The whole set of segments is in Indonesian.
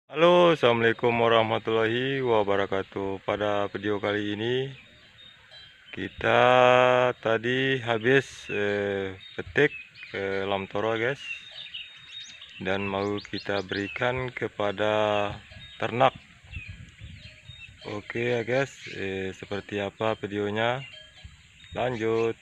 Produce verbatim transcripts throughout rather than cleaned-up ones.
Halo, assalamualaikum warahmatullahi wabarakatuh. Pada video kali ini kita tadi habis eh, petik eh, lam toro, guys, dan mau kita berikan kepada ternak. Oke ya guys, eh, seperti apa videonya, lanjut.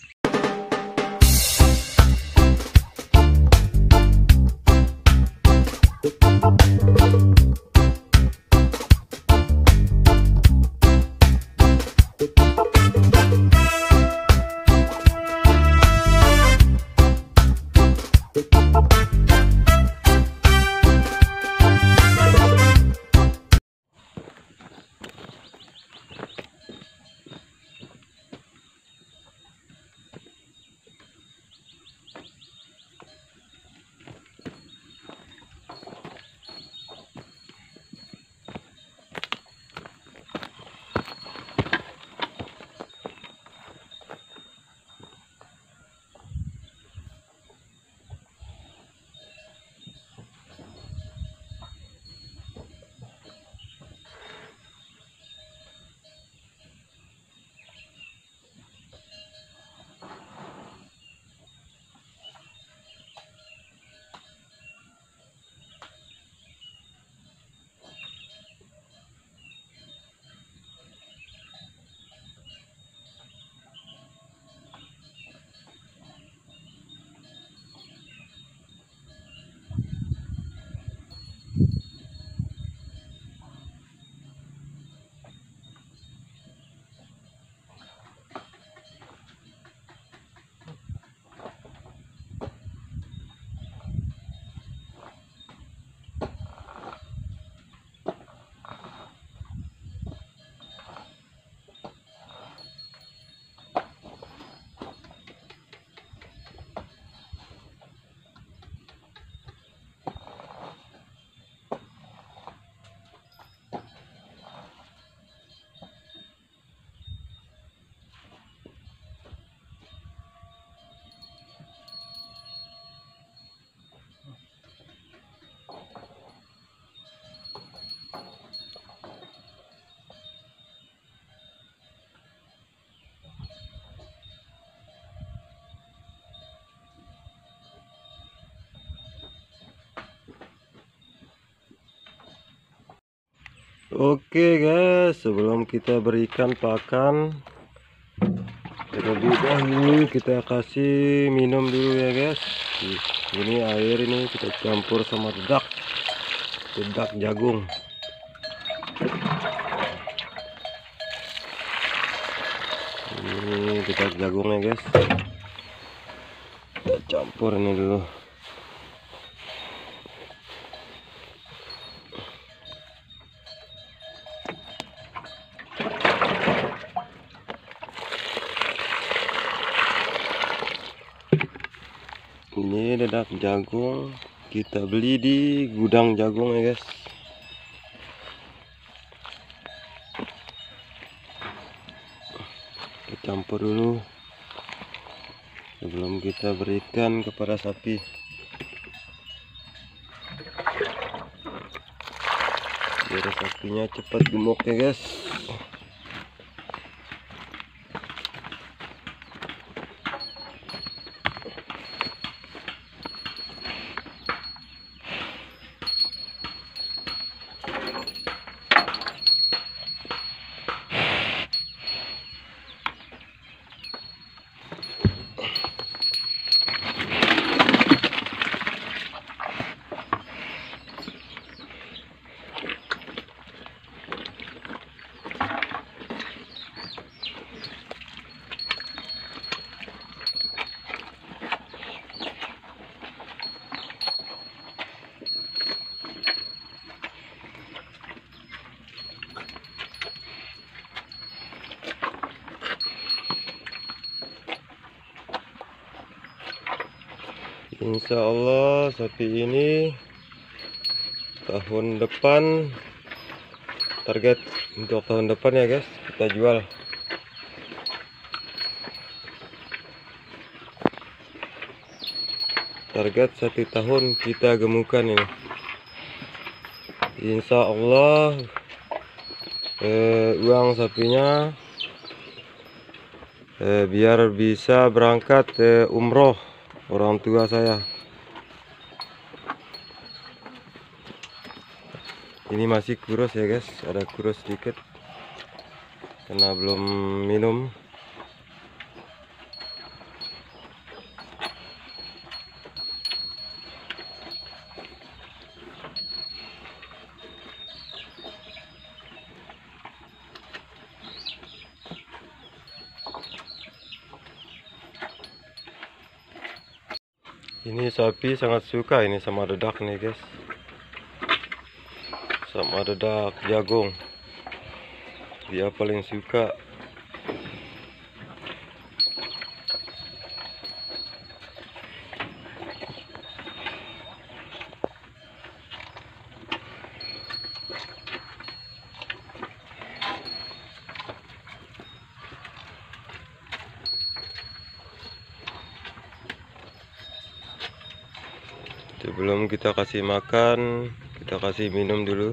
Oke guys, sebelum kita berikan pakan, terlebih dahulu kita kasih minum dulu ya guys. Ini air ini kita campur sama dedak, dedak jagung. Ini dedak jagungnya guys, kita campur ini dulu. Ini dedak jagung kita beli di gudang jagung ya guys. Kita campur dulu sebelum kita berikan kepada sapi, biar sapinya cepat gemuk ya guys. Insya Allah sapi ini tahun depan, target untuk tahun depan ya guys, kita jual. Target satu tahun kita gemukan ini. Insya Allah eh, uang sapinya eh, biar bisa berangkat eh, umroh orang tua saya. Ini masih kurus ya guys, ada kurus sedikit karena belum minum. Ini sapi sangat suka ini sama dedak nih guys, sama dedak jagung, dia paling suka. Sebelum kita kasih makan, kita kasih minum dulu.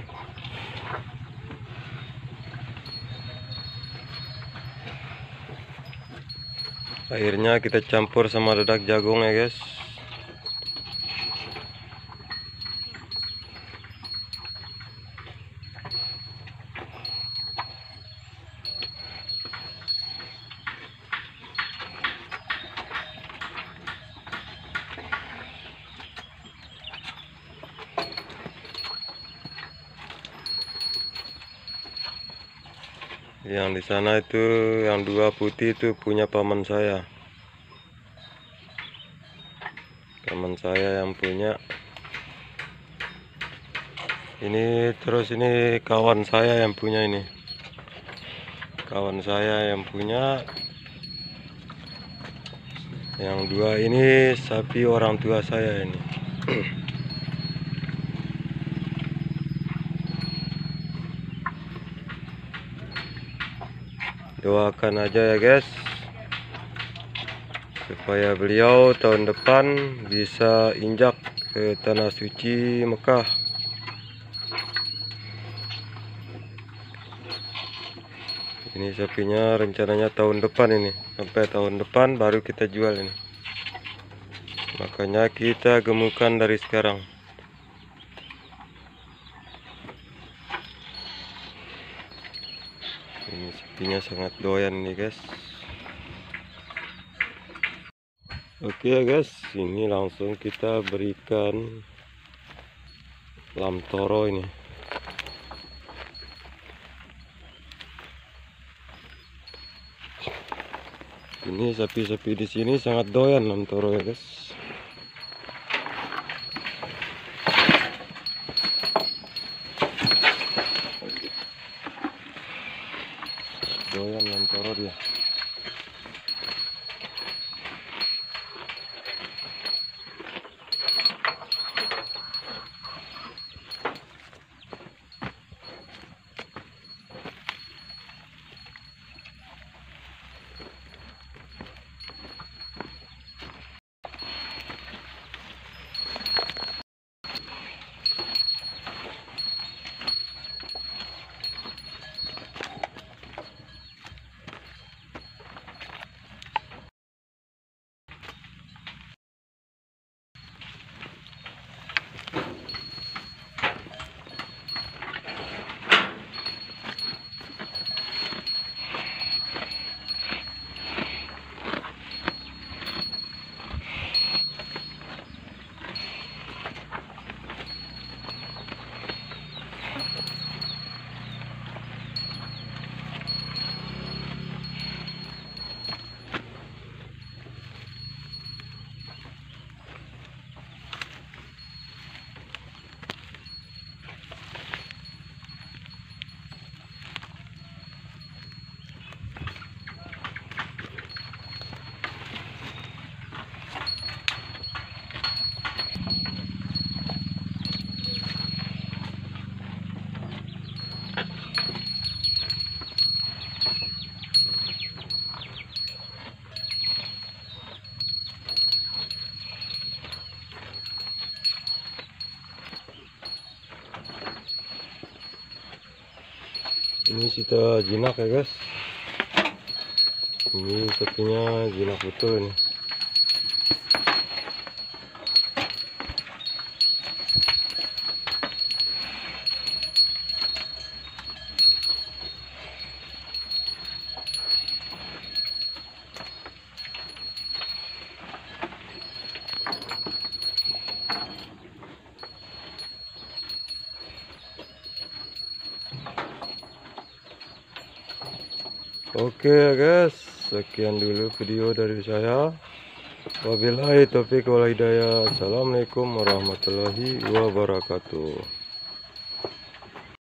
Airnya kita campur sama dedak jagung ya guys. Yang di sana itu, yang dua putih itu punya paman saya. Paman saya yang punya. Ini terus ini kawan saya yang punya ini. Kawan saya yang punya. Yang dua ini sapi orang tua saya ini. Doakan aja ya guys, supaya beliau tahun depan bisa injak ke tanah suci Mekah. Ini sapinya rencananya tahun depan ini, sampai tahun depan baru kita jual ini. Makanya kita gemukkan dari sekarang. Ini sapinya sangat doyan nih guys. Oke ya guys, ini langsung kita berikan lam toro ini. Ini sapi-sapi di sini sangat doyan lam toro ya guys. Doyan lam toro dia. Ini kita jinak ya guys. Ini sapinya jinak betul ini. Oke ya guys, sekian dulu video dari saya. Wabillahi taufiq wal hidayah. Assalamualaikum warahmatullahi wabarakatuh.